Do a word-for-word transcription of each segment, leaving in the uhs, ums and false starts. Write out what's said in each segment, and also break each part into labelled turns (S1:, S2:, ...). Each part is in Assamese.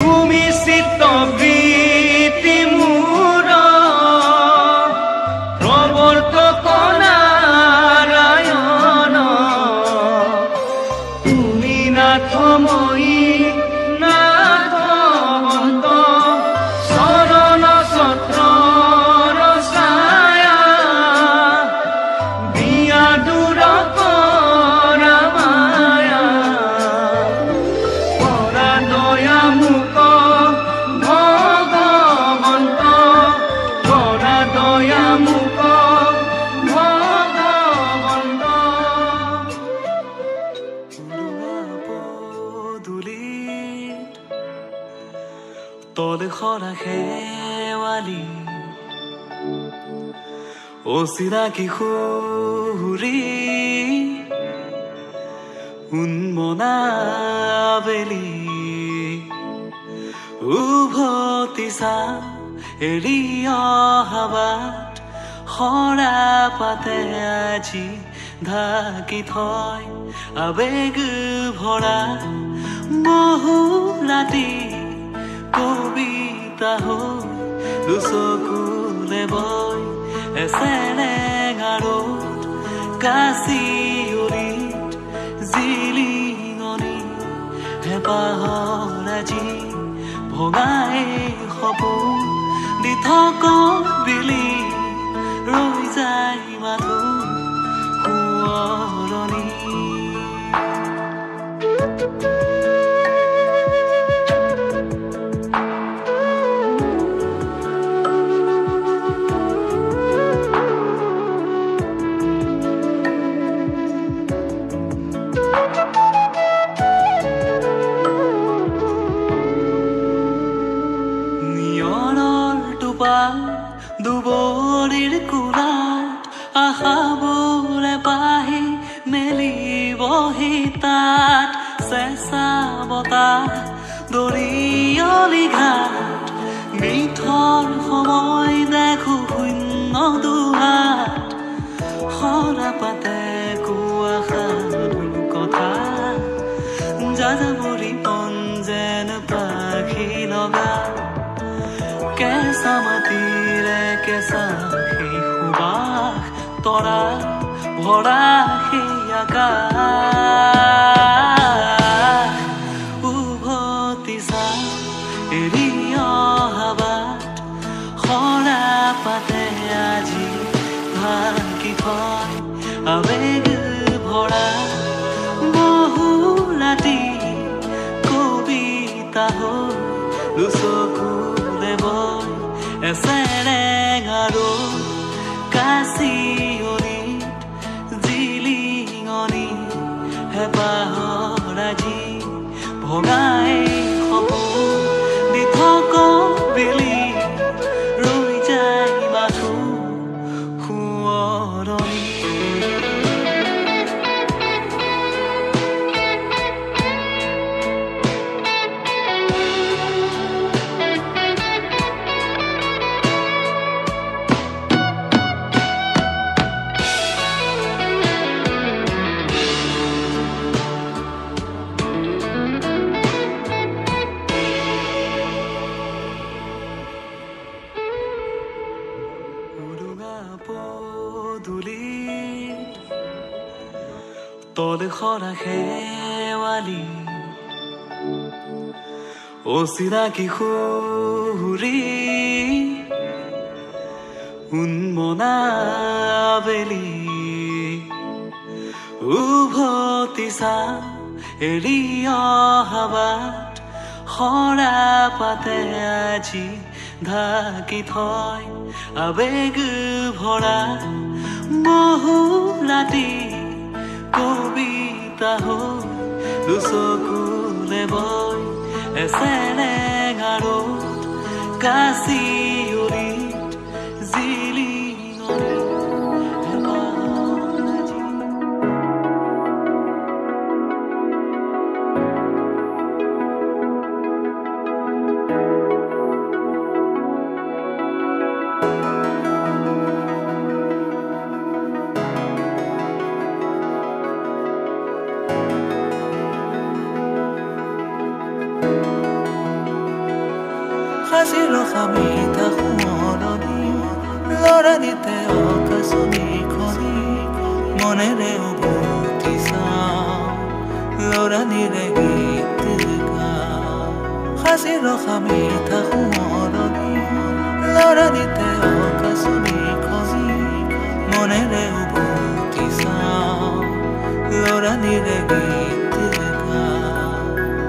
S1: তুমি চিত্তবৃত্তি মোৰ প্ৰৱৰ্তক নাৰায়ণ তুমি নাথময়ী নাথবন্ত চৰণ ছত্ৰৰ ছায়া বিয়া দূৰ কৰা মায়া কৰা দয়া মোক ভগৱন্ত কৰা দয়া মোক ভগৱন্ত পদূলিত তল সৰা শেৱালি অচিনাকি সুৰী উন্মনা বেলি উভতি চা এৰি অহা বাট সৰা পাতে আজি ঢাকি থয় আবেগ ভৰা বহু ৰাতি কবিতা হৈ দুচকুলে বয় এচেৰেঙাৰত কাচিয়লিত জিলিঙনি হেঁপাহৰ আজি ভগাই সপোন দি থকা বিলি ৰৈ যায় মাথো সোঁৱৰণি দুবৰিৰ কোলাত আশাবোৰে পাহি মেলিবহি তাত চেঁচা বতাহ দৰিয়লি ঘাট মিঠৰ সময় দেখো শূন্য দুহাত সৰা পাতে কোৱা সাধুৰ কথা যাযাবৰী মন যেন পাখি লগা কেঁচা মাটিৰে কেঁচা সেই সুবাস তৰা ভৰা সেই আকাশ উভতি চা এৰি অহা বাট সৰা পাতে আজি ঢাকি থয় আবেগ ভৰা বহু ৰাতি কবিতা হৈ দুচকুলে বয় এচেৰেঙাৰত কাচিয়লিত জিলিঙনি হেঁপাহৰ আজি ভগাই সপোন দি থকা বেলি ৰৈ যায় মাথো সোঁৱৰণি পদূলিত তল সৰা শেৱালি অচিনাকি সুৰী উন্মনা বেলি উভতি চা এৰি অহা বাট সৰা পাতে আজি ঢাকি থয় আবেগ ভৰা বহু ৰাতি কবিতা হৈ দুচকুলে বয় এচেৰেঙাৰত কাচিয়লিত জিলিঙনি সাজি ৰখা মিঠা সোঁৱৰণি লৰানিতে অকাশনি খনি মনেৰে উভতি চাওঁ লৰানিৰে গীত গাওঁ সাজি ৰখা মিঠা সোঁৱৰণি লৰানিতে অকাশনি খনি মনেৰে উভতি চাওঁ লৰানিৰে গীত গাওঁ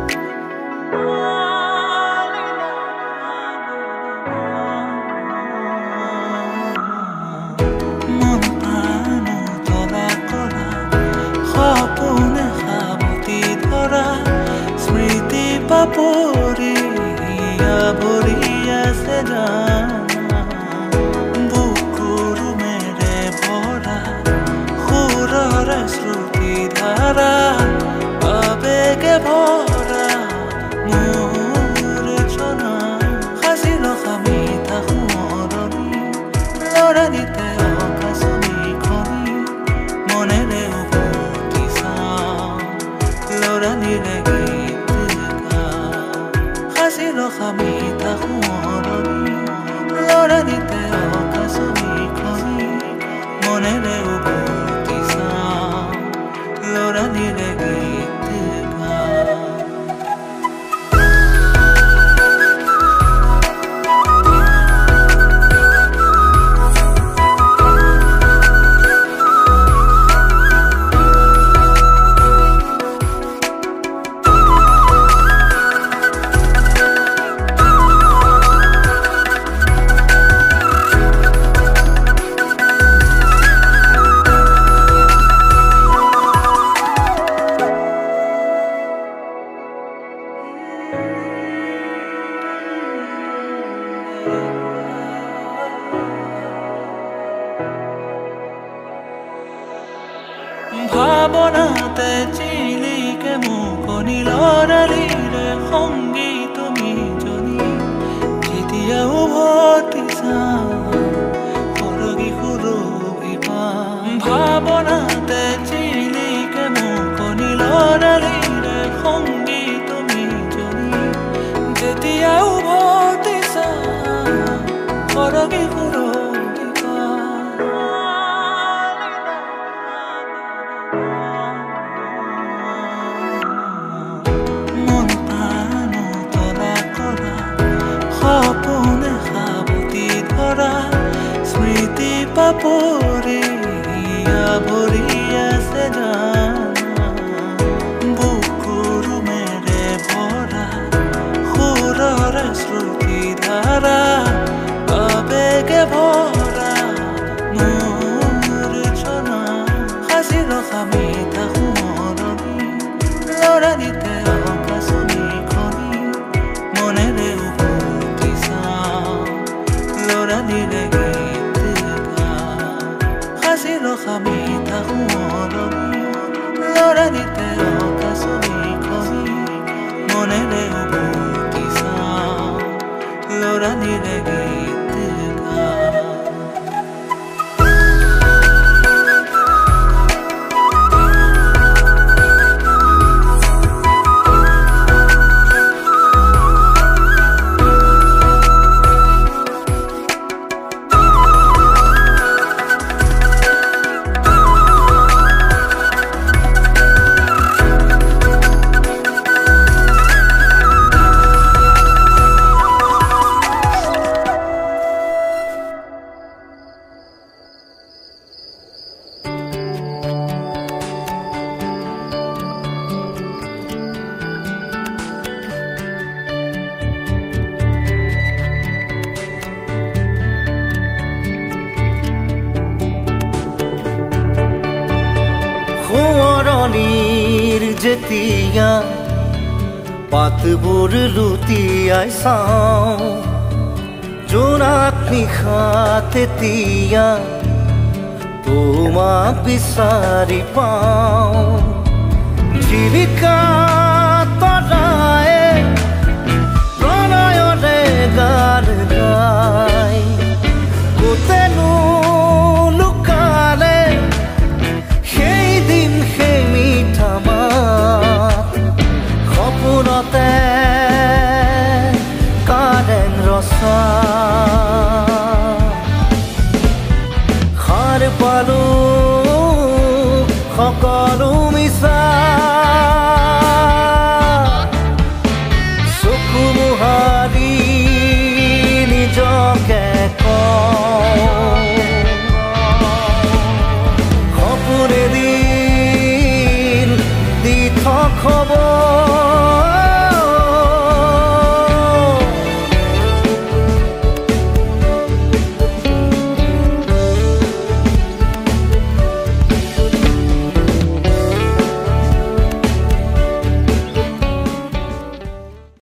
S1: মন প্ৰাণ উতলা কৰা সপোনে সাৱটি ধৰা স্মৃতি পাপৰি আৱৰি আছে জানা বুকুৰ মেৰে ভৰা সুৰৰে শ্ৰুতি ধাৰা আবেগে ভৰা মোৰ জনা সাজি ৰখা মিঠা সোঁৱৰণি লৰানিতে অকাশনি খনি মনেৰে উভতি চাওঁ লৰানিৰে গীত গাওঁ সাজি ৰখা মিঠা সোঁৱৰণি লৰানিতে অকাশনি খনি মনেৰে উভতি চাওঁ লৰানিৰে গীত গাওঁ ভাৱনাতে চিলিকে মুকনি লৰালিৰে সংগী তুমি জনী যেতিয়া উভতি চাওঁ সৰগী সুৰভি পাওঁ ভাৱনাতে চিলিকে মুকনি লৰালিৰে সংগী তুমি জনী যেতিয়া উভতি চাওঁ সৰগী সুৰভি পাওঁ মন প্ৰাণ উতলা কৰা সপোনে সাৱটি ধৰা স্মৃতি পাপৰি আৱৰি আছে জানা বুকুৰ মেৰে ভৰা সুৰৰে শ্ৰুতি ধাৰা আবেগে ভৰা মোৰ জনা সাজি ৰখা মিঠা সোঁৱৰণি লৰানিতে অকাশনি খনি মনেৰে উভতি চাওঁ লৰানিৰে গীত গাওঁ সাজি ৰখা মিঠা সোঁৱৰণি লৰানিতে অকাশনি খনি মনেৰে উভতি চাওঁ লৰানিৰে গীত গাওঁ
S2: সোঁৱৰণিৰ যেতিয়া পাতবোৰ লুটিয়াই চাওঁ জোনাক নিশা তেতিয়া তোমাক বিচাৰি পাওঁ জীৱিকা তৰায়ে প্ৰণয়ৰে গান গাই গোটেনো লুকালে সেই দিন সেই মিঠা মাত সপোনতে কাৰেং ৰচ সঁচা